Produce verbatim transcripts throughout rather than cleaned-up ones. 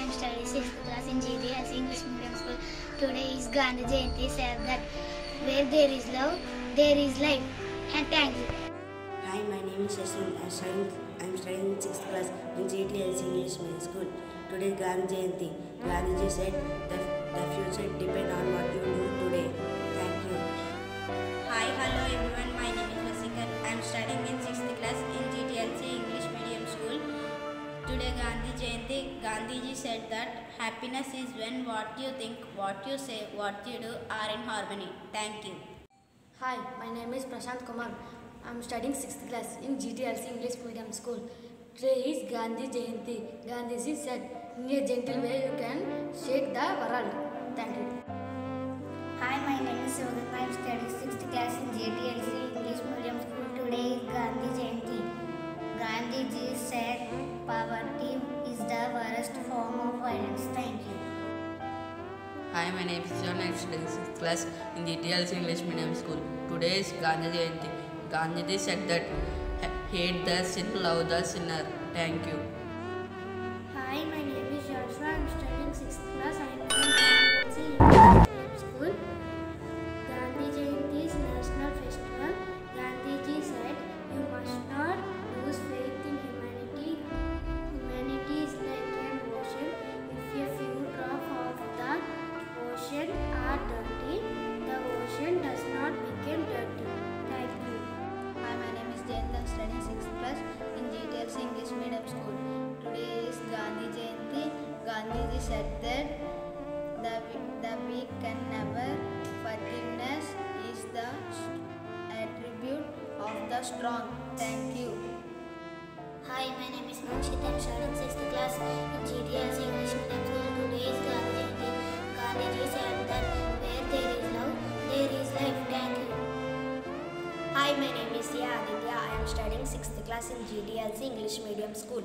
am studying sixth class in G D S English Medium School. Today is Gandhi Jayanti, said that where there is love, there is life. And thank you. Hi, my name is Shashin. I am studying, I am studying sixth class in G D S English Medium School. Today is Gandhi Jayanti. Gandhiji said that the future depends on what you do today. Thank you. Hi, hello everyone. My name is Vasikar. I am studying in sixth class in G T L C English Medium School. Today Gandhi Jayanti. Gandhiji said that happiness is when what you think, what you say, what you do are in harmony. Thank you. Hi, my name is Prashant Kumar. I am studying sixth class in G T L C English Medium School. Today is Gandhi Jayanti. Gandhiji said, in a gentle way you can shake the world. Thank you. Hi, my name is Yogan. I am studying sixth class in G T L C English Medium School. Today is Gandhi Jayanti. Gandhiji said, poverty is the worst form of violence. Thank you. Hi, my name is John. I am studying sixth class in G T L C English Medium School. Today is Gandhi Jayanti. Gandhiji said that hate the sin, love the sinner. Thank you. Hi, my name is Joshua. I am studying sixth class. I am in G T L C English Medium School. Gandhi Jayanti is national festival. Gandhiji said, you must not lose faith in humanity. Humanity is like an ocean. If a few drops of the ocean are dirty, the ocean does not become dirty. Thank you. Hi, my name is Jayant. I am studying sixth class in G T L C English Medium School. Today is Gandhi Jayanti. Gandhiji said that the, the weak can never. Forgiveness is the attribute of the strong. Thank you. Hi, my name is Manshit. I am studying sixth class in G T L C English Medium School. Today is Gandhi Jayanti. Gandhiji said that where there is love, there is life. Thank you. Hi, my name is Sia Aditya. I am studying sixth class in G D L C English Medium School.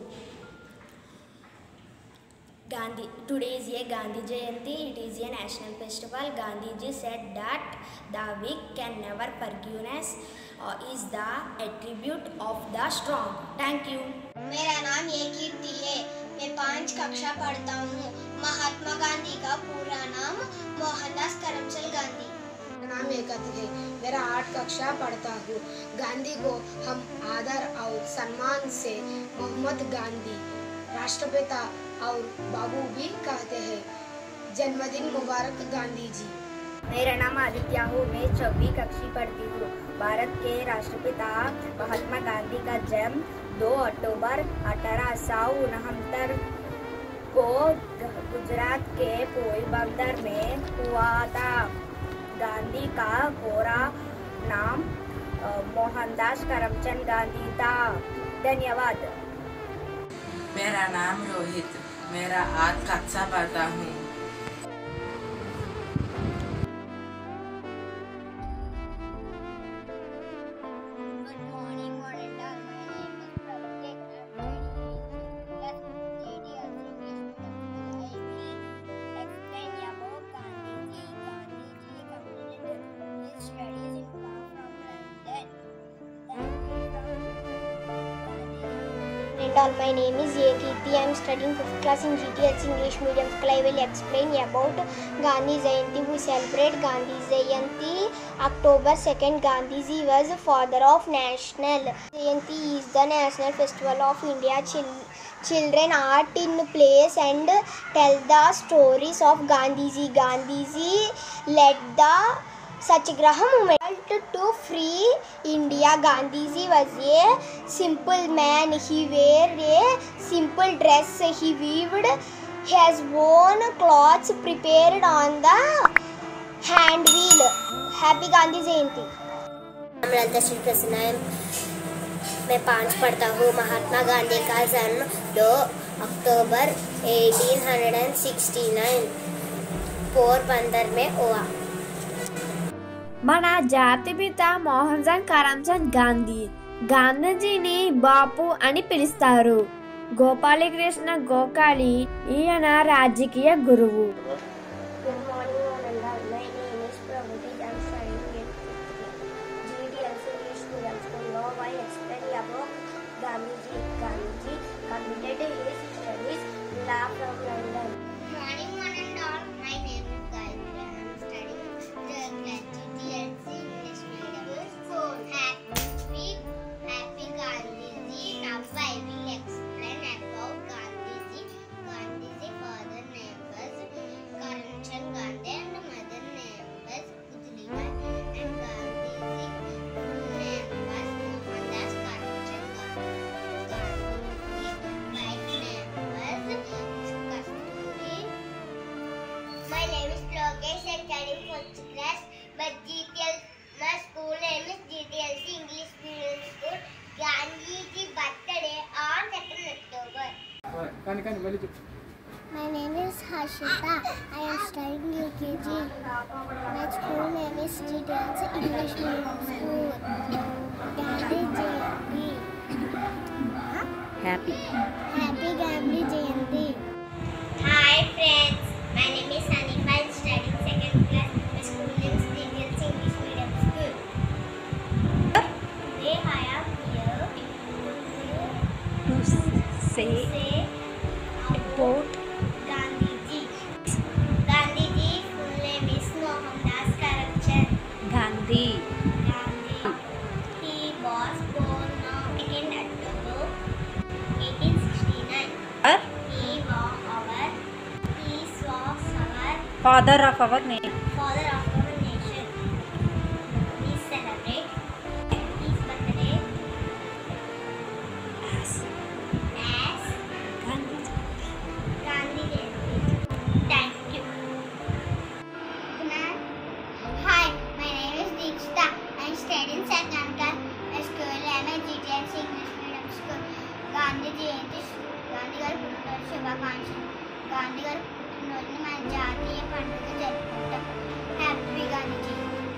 Gandhi. Today is a Gandhi Jayanti. It is a national festival. Gandhiji said that the weak can never forgiveness uh, is the attribute of the strong. Thank you. मेरा नाम ये कीर्ति है। मैं पांच कक्षा पढ़ता हूँ। महात्मा गांधी का पूरा नाम मोहनदास करमचंद गांधी। मेरा नाम एकता है। मेरा आठ कक्षा पढ़ता हूँ। गांधी को हम आदर और सम्मान से मोहम्मद गांधी, राष्ट्रपिता और बाबू भी कहते हैं। जन्मदिन मुबारक गांधी जी। मेरा नाम आदित्य हूँ। मैं छठी कक्षा पढ़ती हूँ। भारत के राष्ट्रपिता महात्मा गांधी का जन्म दो अक्टूबर अठारह सौ उनहत्तर को गुजरात के पोरबंदर में हुआ था। गांधी का पूरा नाम मोहनदास करमचंद गांधी था। धन्यवाद। मेरा नाम रोहित। मेरा आठ कक्षा पढ़ता हूँ। My name is A. Kirti. I am studying fifth class in G T L C English Medium School. I will explain about Gandhi Jayanti. We celebrate Gandhi Jayanti October second. Gandhiji was father of national. Jayanti is the national festival of India. Chil children art in plays and tell the stories of Gandhiji. Gandhiji led the Satyagraha movement to free India. Gandhiji was a simple man. He wear a simple dress. He weaved his own clothes prepared on the hand wheel. Happy Gandhi Jayanti. I'm Radha Shri Prasanna. मैं पाँच पढ़ता हूँ। महात्मा गांधी का जन्म दो अक्टूबर अठारह सौ उनहत्तर पोरबंदर में हुआ। మన జాతిపిత మోహన్దాస్ కరమ్చంద్ గాంధీ గాంధీజీని బాపు అని పిలుస్తారు. గోపాలకృష్ణ గోఖలే ఈయన రాజకీయ గురువు. Good morning, Ananda. My name is Prabhuti. I am studying in G D L C English Medium School. Now I explain about Gandhiji. Gandhiji completed his studies law from London. My name is Harshita. I am studying U K G. My school name is G T L C English Medium School. Gandhi Jayanti. Happy. Happy Gandhi Jayanti. Hi friends, my name is Hanifa. I am studying second class. My school name is G T L C English Medium School. Today I am here To say, say about Gandhiji. Gandhiji full name is Mohandas Karamchand Gandhi. Gandhi. He was born on second October eighteen sixty-nine. He was our he was our Father of our name. father of our nation. We celebrate his birthday As as Gandhi. Gandhi Jayanti. Thank you. Hi, my name is Deekshita. I am studying second class. My school name is G T L C English Medium School. Gandhi Jayanti. Gandhi గారి పుట్టినరోజు శుభాకాంక్షలు. గాంధీ గారి పుట్టినరోజుని మన జాతీయ పండుగ జరుపుకుంటాం. Happy Gandhi.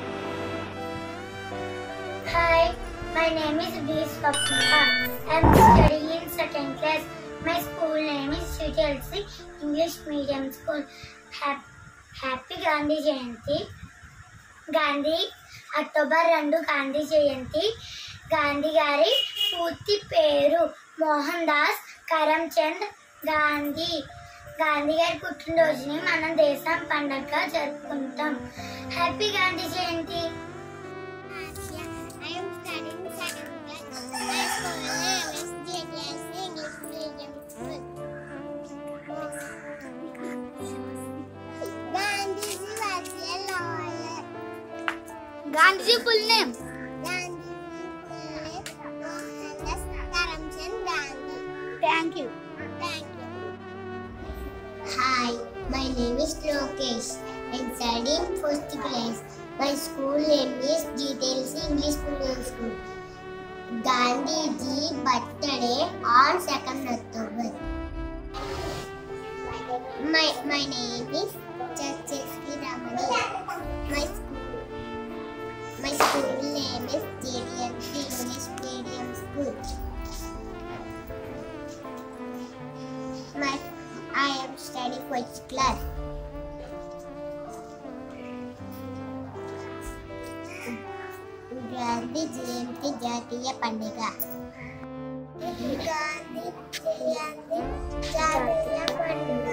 Hi, my name is B. Swapnika. I am studying in second class. My school name is G T L C English Medium School. Hap- Happy Gandhi Jayanti. Gandhi October రెండు గాంధీ జయంతి. గాంధీ గారి పూర్తి పేరు మోహన్ దాస్ కరమ్చంద్ గాంధీ. గాంధీ గారి పుట్టినరోజుని మనం దేశం పండగగా జరుపుకుంటాం. Happy Gandhi Jayanti. I am studying second class. My school name is G T L C English Medium School. Gandhiji was a lawyer. Gandhiji full name. Gandhiji full name Mohandas Karamchand Gandhi. Thank you. Thank you. Hi, my name is Lokesh. I am studying first class. My school name is G T L C English Medium School. Gandhiji birthday on second October. My my name is Chachesri Ramani. My school my school name is G T L C English Medium School. My I am studying first class. Gandhi Jayanti జాతీయ పండుగ. గాంధీ జయంతి జాతీయ పండుగ.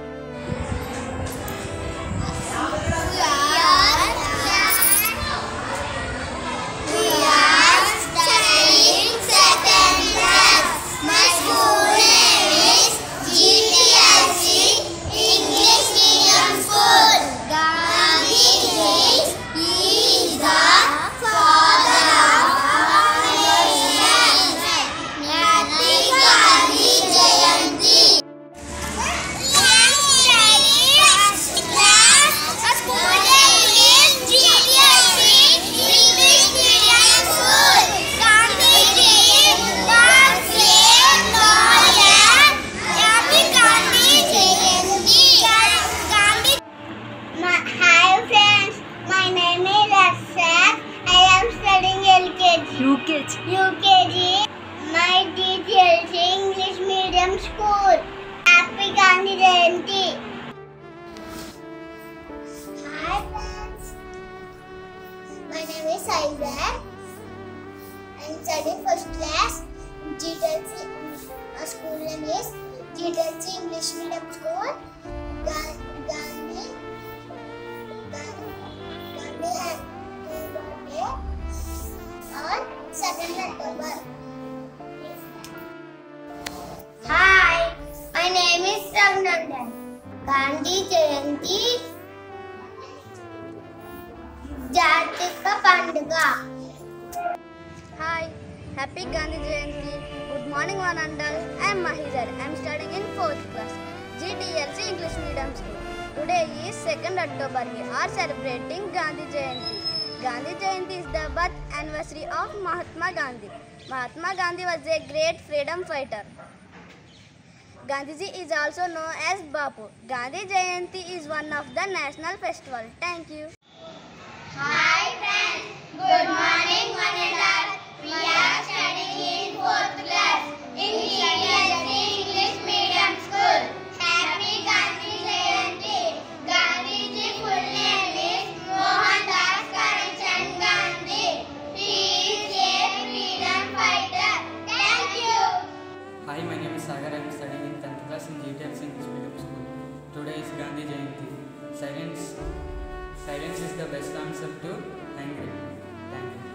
We are studying second class. My school name is G T L C English Medium School. Gandhiji is the father of our nation. Happy Gandhi Jayanti. We are studying first class. My school name is G T L C English Medium School. Gandhiji was a lawyer. Happy Gandhi Jayanti. Gandhi. My, hi friends, my name is Asad. I am studying L K G. U K G. U K G. My G T L C English Medium School. Happy Gandhi Jayanti. Hi friends, my name is Isaac. I am studying first class. G T L C. Our school name is G T L C English Medium School. Ga- Gandhi. Gandhi had his birthday on second October. Hi, my name is Raghunandan. Gandhi Jayanti జాతీయ పండుగ. Hi, happy Gandhi Jayanti. Good morning one and all. I am Mahidhar. I am studying in fourth class. G T L C English Medium School. Today is second October. We are celebrating Gandhi Jayanti. Gandhi Jayanti is the birth anniversary of Mahatma Gandhi. Mahatma Gandhi was a great freedom fighter. Gandhiji is also known as Bapu. Gandhi Jayanti is one of the national festivals. Thank you. Hi friends, good morning one and all. We are studying in fourth class in G T L C English Medium School. Happy Gandhi Jayanti. Gandhiji full name is Mohandas Karamchand Gandhi. He is a freedom fighter. Thank you. Hi, my name is Sagar. I am studying in tenth class in G T L C English Medium School. Today is Gandhi Jayanti. Silence, silence is the best answer to anger. Thank you.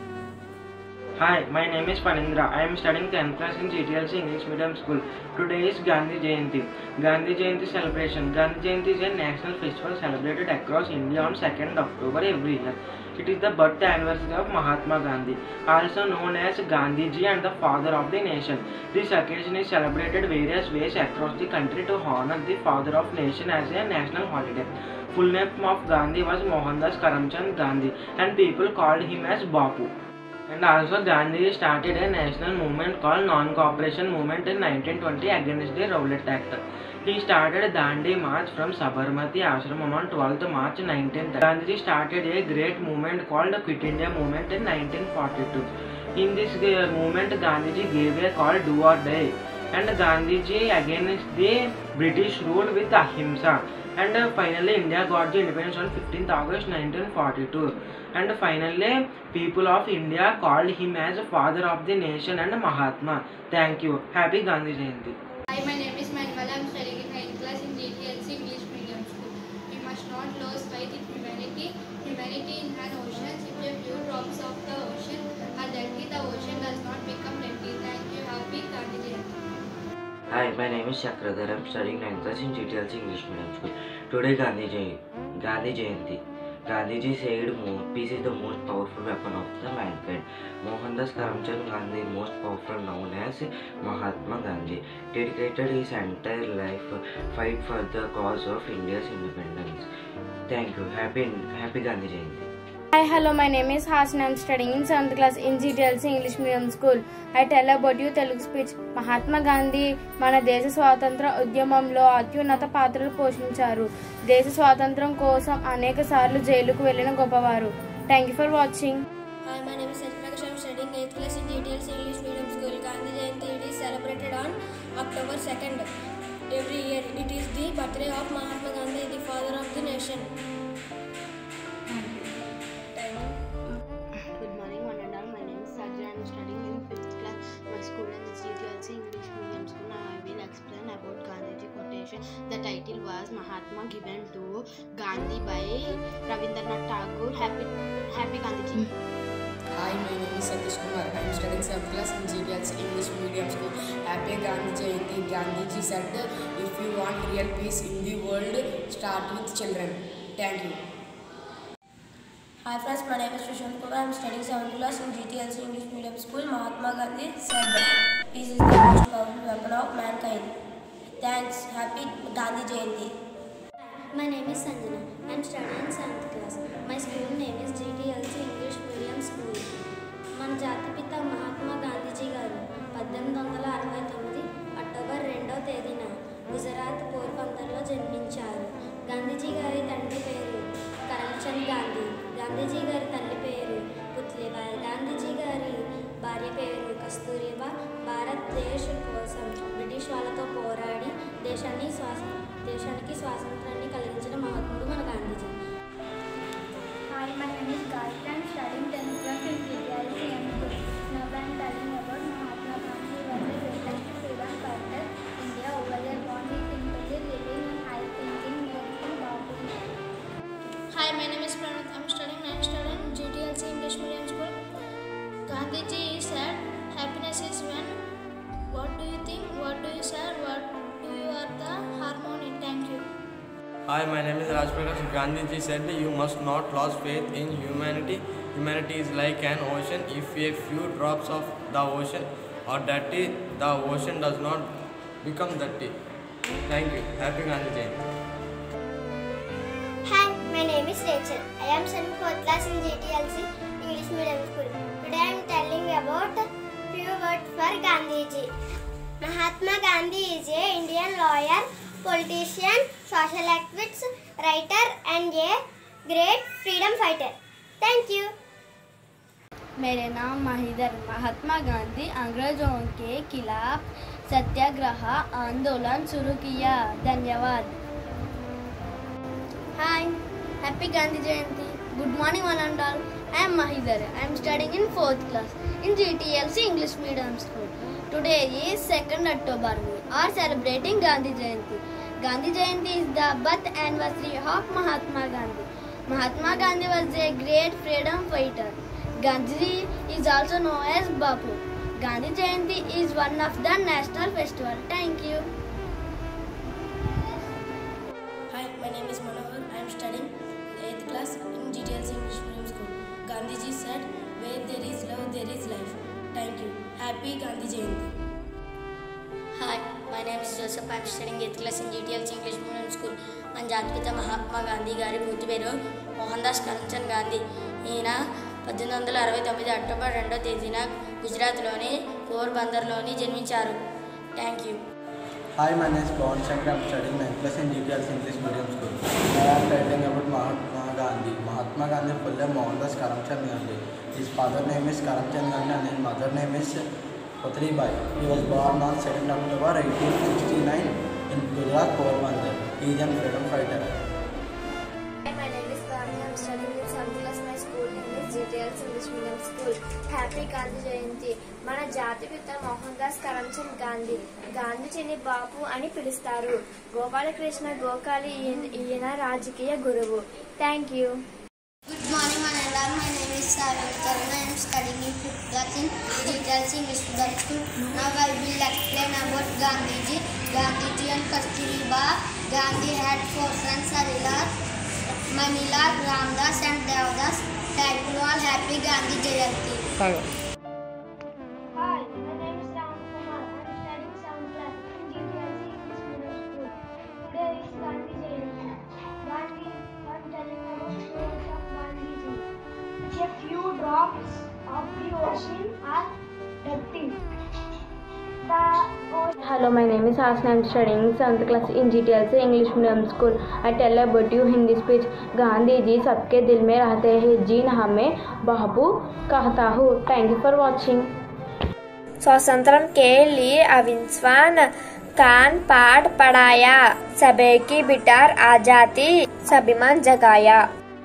Hi, my name is Panindra. I am studying tenth class in G T L C English Medium School. Today is Gandhi Jayanti. Gandhi Jayanti celebration. Gandhi Jayanti is a national festival celebrated across India on second October every year. It is the birth anniversary of Mahatma Gandhi, also known as Gandhiji and the father of the nation. This occasion is celebrated various ways across the country to honor the father of nation as a national holiday. Full name of Gandhi was Mohandas Karamchand Gandhi and people called him as Bapu. And also Gandhi started a national movement called Non-Cooperation Movement in nineteen twenty against the Rowlatt Act. He started Dandi March from Sabarmati Ashram on twelfth March nineteen thirty. Gandhi started a great movement called Quit India Movement in nineteen forty-two. In this movement, Gandhiji gave a call do or die, and Gandhiji against the British rule with Ahimsa. And uh, finally, India got the independence on fifteenth August nineteen forty-two. And finally, people of India called him as father of the nation and Mahatma. Thank you. Happy Gandhi Jayanti. Hi, my name is Manimala. I am studying in ninth class in G T L C English Medium School. We must not lose faith in humanity. Humanity in an ocean. If a few drops of the ocean are dirty, the ocean does not become dirty. Thank you. Happy Gandhi Jayanti. Hi, my name is Chakradhar. I am studying ninth class in G T L C English Medium School. Today Gandhi Jayanti. Gandhi Jayanti. Gandhiji said peace is the most powerful weapon of the mankind. Mohandas Karamchand Gandhi, most powerful known as Mahatma Gandhi, dedicated his entire life fight for the cause of India's independence. Thank you. Happy Happy Gandhi Jayanti. Hi, hello, my name is Hasna. I am studying in seventh class in G T L C English Medium School. I tell about you Telugu speech. Mahatma Gandhi మన దేశ స్వాతంత్ర ఉద్యమంలో అత్యున్నత పాత్రలు పోషించారు. దేశ స్వాతంత్రం కోసం అనేక సార్లు జైలుకు వెళ్ళిన గొప్పవారు. Thank you for watching. Hi, my name is Satyaprakash. I am studying eighth class in G T L C English Medium School. Gandhi Jayanti it is celebrated on October second every year. It is the birthday of Mahatma Gandhi, the father of the nation. Good morning one and all. My name is Sajja. I am studying in fifth class. My school name is G T L C English Medium School. Now I will explain about Gandhiji quotation. The title was Mahatma given to Gandhi by Rabindranath Tagore. Happy Happy Gandhiji. Hi, my name is Satish Kumar. I am studying seventh class in G T L C English Medium School. Happy Gandhi Jayanti. Gandhiji said, if you want real peace in the world, start with children. Thank you. Hi friends, my name is Sushant Kumar. I am studying seventh class in G T L C English Medium School. Mahatma Gandhi said that peace is the most powerful weapon of mankind. Thanks. Happy Gandhi Jayanti. My name is Sanjana. I am studying in seventh class. My school name is G T L C English Medium School. మన జాతిపిత మహాత్మా గాంధీజీ గారు పద్దెనిమిది వందల అరవై తొమ్మిది October రెండవ తేదీన గుజరాత్ పోర్బందర్లో జన్మించారు. గాంధీజీ గారి తండ్రి పేరు కరమ్చంద్ గాంధీ. గాంధీజీ గారి తల్లి పేరు పుత్లీబాయి. గాంధీజీ గారి భార్య పేరు కస్తూరిబా. భారతదేశం కోసం బ్రిటిష్ వాళ్ళతో పోరాడి దేశాన్ని స్వాస దేశానికి స్వాతంత్రాన్ని కలిగించిన మహాత్ముడు మన Gandhiji. Hi, my name is Gayatri. I am studying tenth class in G T L C M School. Now I am telling about Mahatma Gandhi was the greatest freedom fighter India over there, born simply living in high thinking, making Bapu. Hi, my name is Pranath. I am studying ninth standard in G T L C English Medium School. Gandhiji said, happiness is when. What do you think? What do you say? What do you are the harmony? Thank you. Hi, my name is Raj Prakash. Gandhiji said you must not lose faith in humanity. Humanity is like an ocean. If a few drops of the ocean are dirty, the ocean does not become dirty. Thank you. Happy Gandhi Jayanti. Hi, my name is Rachel. I am studying fourth class in G T L C English Medium School. Today I am telling about few words for Gandhiji. Mahatma Gandhi is a Indian lawyer, politician, social activist, writer, and a great freedom fighter. Thank you. मेरे नाम माहिदर। महात्मा गांधी अंग्रेजों के खिलाफ सत्याग्रह आंदोलन शुरू किया। धन्यवाद। Hi, happy Gandhi Jayanti. Good morning one and all. I am Mahidar. I am studying in fourth class in G T L C English Medium School. Today is second October. We are celebrating Gandhi Jayanti. Gandhi Jayanti is the birth anniversary of Mahatma Gandhi. Mahatma Gandhi was a great freedom fighter. Gandhi is also known as Bapu. Gandhi Jayanti is one of the national festivals. Thank you. Hi, my name is Manohar. I am studying eighth class in G T L C English Medium School. Gandhiji said, "Where there is love, there is life." Thank you. Happy Gandhi Jayanti. Hi, my name is Joseph. I am studying eighth class in G T L C English Medium School. మన జాతిపిత మహాత్మా గాంధీ గారి పూర్తి పేరు మోహన్ దాస్ కరమ్చంద్ గాంధీ. ఈయన పద్దెనిమిది వందల అరవై తొమ్మిది అక్టోబర్ రెండో తేదీన గుజరాత్లోని పోర్బందర్లోని జన్మించారు. Thank you. Hi, my name is Pawan Shankar. I am studying ninth class in G T L C English Medium School. I am writing about Mahatma Gandhi. Mahatma Gandhi full name Mohandas Karamchand Gandhi. His father name is Karamchand Gandhi and his mother name is Putribai. He was born on second October eighteen sixty-nine in Gujarat, Porbandar. He is a freedom fighter. Hi, my name is Pavani. I am studying in seventh class. My school name is G T L C English Medium School. Happy Gandhi Jayanti. మన జాతిపిత మోహన్ దాస్ కరమ్చంద్ గాంధీ. గాంధీజీని బాపు అని పిలుస్తారు. గోపాలకృష్ణ గోఖాలి ఈయన రాజకీయ గురువు. Thank you. Good morning, Manala. My name is Sarah Tarun. I am studying in fifth class in G T L C English Medium School. Now I will explain about Gandhiji. Gandhiji and Kasturiba. Gandhi had four sons, Harilal, Manilal, Ramdas and Devdas. Thank you all. Happy Gandhi Jayanti. Hi, my name is Ram Kumar. I am studying seventh class in G T L C English Medium School. Today is Gandhi Jayanti. Gandhi, I am telling about the stories of Gandhiji. A few drops of the ocean are dirty. The ocean. Hello, my name is Hasna. I am studying seventh class in G T L C English Medium School. I tell about you Hindi speech. Gandhi ji सबके दिल में रहते हैं, gene हमें बाबू कहता हूँ. Thank you for watching. स्वातंत्र्य के लिए अविस्वान कान पाठ पढ़ाया, सभी की बिटार आजादी स्वाभिमान जगाया.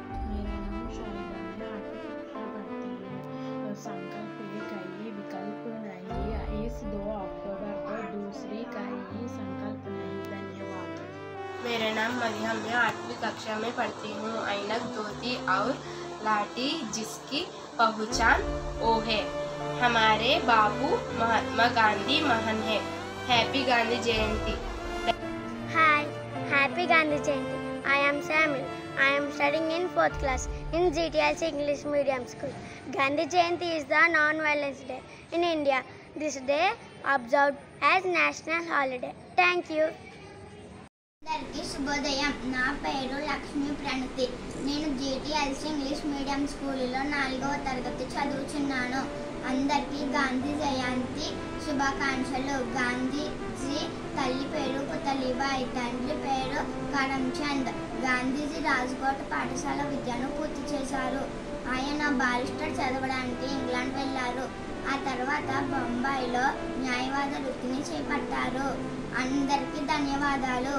संकल्प कई विकल्प नहीं, इस दो अक्टूबर को दूसरी कहीं संकल्प नहीं. धन्यवाद. मेरा नाम मरियम, मैं आठवीं कक्षा में पढ़ती हूँ. ऐनक, धोती और लाठी जिसकी पहचान वो है. हमारे बापू महात्मा गांधी महान है. Happy Gandhi Jayanti. Hi, happy Gandhi Jayanti. I am Samuel. I am studying in fourth class in G T L C English Medium School. Gandhi Jayanti is the non-violence day in India. This day observed as national holiday. Thank you. అందరికీ శుభోదయం. నా పేరు లక్ష్మీ ప్రణతి. నేను జీటీఎల్సీ English medium స్కూల్లో నాలుగవ తరగతి చదువుచున్నాను. అందరికీ గాంధీ జయంతి శుభాకాంక్షలు. గాంధీజీ తల్లి పేరు పుతలీబాయి, తండ్రి పేరు కరమ్చంద్. గాంధీజీ రాజ్కోట్ పాఠశాల విద్యను పూర్తి చేశారు. ఆయన బారిస్టర్ చదవడానికి ఇంగ్లాండ్ వెళ్ళారు. ఆ తర్వాత బొంబాయిలో న్యాయవాద వృత్తిని చేపట్టారు. అందరికీ ధన్యవాదాలు.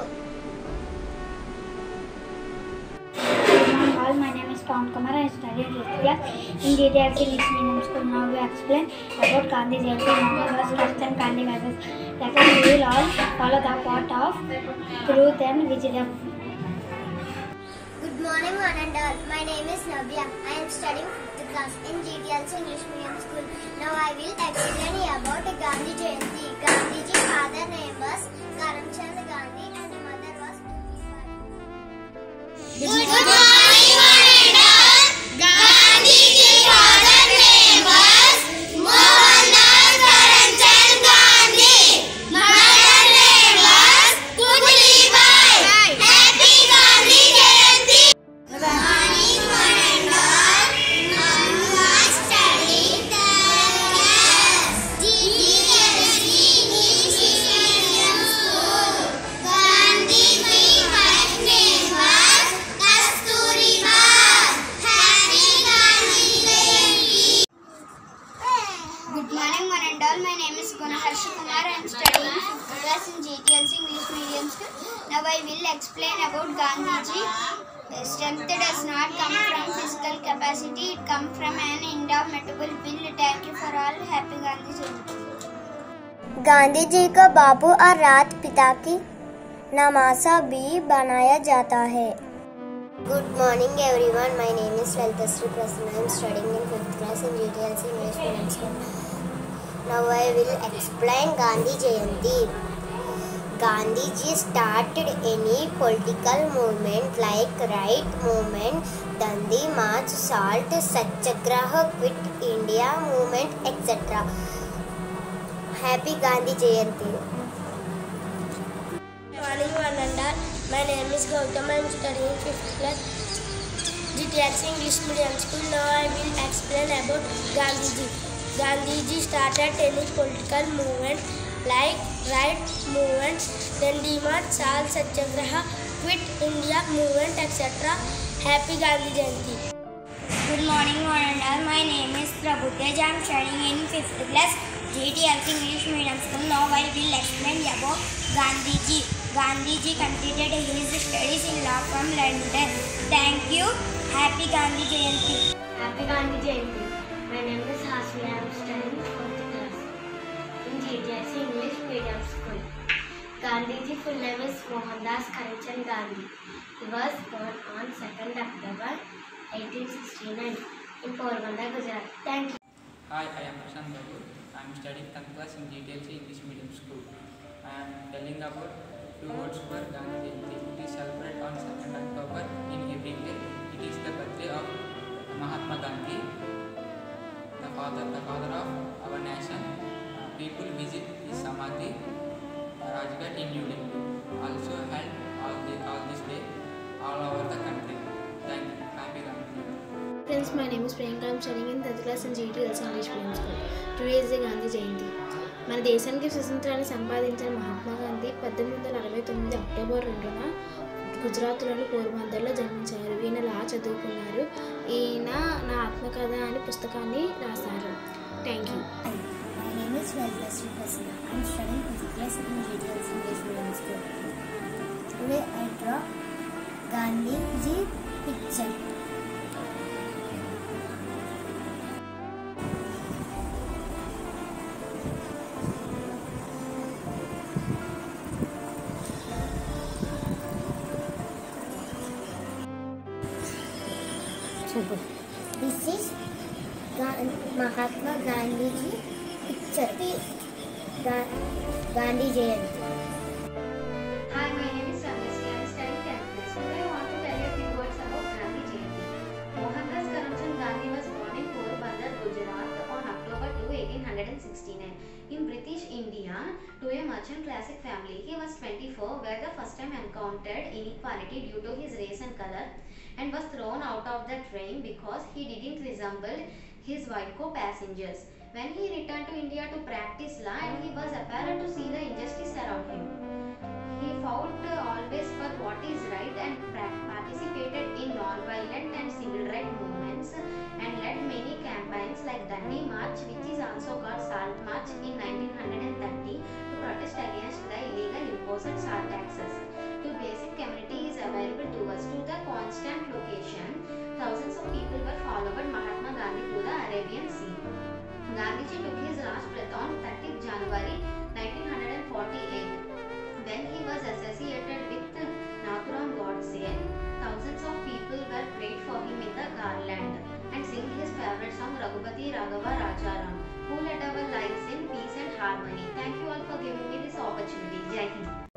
All, my name is Pawan Kumar. I study in fifth class in G T L C English Medium School. Now we explain about Gandhi Jayanti, Mohandas Karamchand Gandhi versus. Let us we will all follow the path of truth and wisdom. Good morning, one and all. My name is Navya. I am studying fifth class in G T L C English Medium School. Now I will explain about Gandhi Jayanti. Gandhiji's father name was Karamchand Gandhi and the mother was Good morning, one and all. Gandhiji's father name was Mohandas Karamchand Gandhi. Mother name was Putribai. Happy Gandhi Jayanti. Good morning, one and all. Now I study the class G T L C English Medium L C English Medium School. Now I will explain about Gandhiji. Strength does not come from physical capacity, it comes from an indomitable will. Thank you for all. Happy Gandhi Jayanti. Gandhi ji को बाबू और रात पिता की नमासा भी बनाया जाता है. Good morning everyone. My name is Laltasri Prasanna. I am studying in fifth class in G T L C English Medium School. Now I will explain Gandhi Jayanti. Gandhi ji started any political movement like right movement, Dandi March, Salt, Satyagraha, Quit India movement, et cetera. Happy Gandhi Jayanti. Good morning, one and all. My name is Gautam. I am studying in fifth class G T L C English Medium School. Now I will explain about Gandhiji. Gandhiji started any political movement like right movement, Dandi March, Salt, Satyagraha, Quit India movement, et cetera. Happy Gandhi Jayanti. Good morning, one and all. My name is Prabhutej. I am studying in fifth class G T L C English Medium School. Now I will explain about Gandhiji. Gandhiji completed his studies in law from London. Thank you. Happy Gandhi Jayanti. Happy Gandhi Jayanti. My name is Hasmi. I am studying fourth class in G T L C English Medium School. Gandhiji full name is Mohandas Karamchand Gandhi. He was born on second October eighteen sixty-nine in Porbandar, Gujarat. Thank you. Hi, I am Prashant Babu. I am studying tenth class in G T L C English Medium School. I am telling about two words for Gandhi Jayanti. It is celebrated on second October in every day. It is the birthday of Mahatma Gandhi, the father, the father of our nation. Uh, people visit his Samadhi, Rajghat in New Delhi. Also held all, the, all this day all over the country. Thank you. Happy Gandhi. Friends, my name is Priyanka. I am studying in tenth class in G T L C English Medium School. Today is the Gandhi Jayanti. మన దేశానికి స్వతంత్రాన్ని సంపాదించిన మహాత్మా గాంధీ పద్దెనిమిది వందల అరవై తొమ్మిది October రెండున గుజరాత్లోని పోర్బందర్లో జన్మించారు. ఈయన లా చదువుకున్నారు. ఈయన నా ఆత్మకథ అనే పుస్తకాన్ని రాశారు. Thank you. My name is Laltasri Prasanna. I am studying fifth class in G T L C English Medium School. Today I draw Gandhiji picture. This is Mahatma Gandhi ji picture. Ga- Gandhi Jayanti. Hi, my name is Rameshri. I am studying tenth class. Today I want to tell you a few words about Gandhi Jayanti. Mohandas Karamchand Gandhi was born in Porbandar, Gujarat on October second, eighteen sixty-nine. In British India, to a merchant classic family, he was twenty-four, where the first time encountered inequality due to his race and color, and was thrown out of the train because he didn't resemble his white co-passengers. When he returned to India to practice law, and he was apparent to see the injustice around him. He fought uh, always for what is right and participated in non-violent and civil rights movements and led many campaigns like Dandi March, which is also called Salt March, in nineteen thirty to protest against the illegal imposed salt taxes. Two basic communities available to us to the constant location. Thousands of people were followed Mahatma Gandhi to the Arabian Sea. Gandhiji took his last breath on thirtieth January nineteen forty-eight. When he was associated with Nathuram Godse, thousands of people were prayed for him in the garland and sing his favorite song Raghupati Raghava Rajaram, who led our lives in peace and harmony. Thank you all for giving me this opportunity. Jai Hind.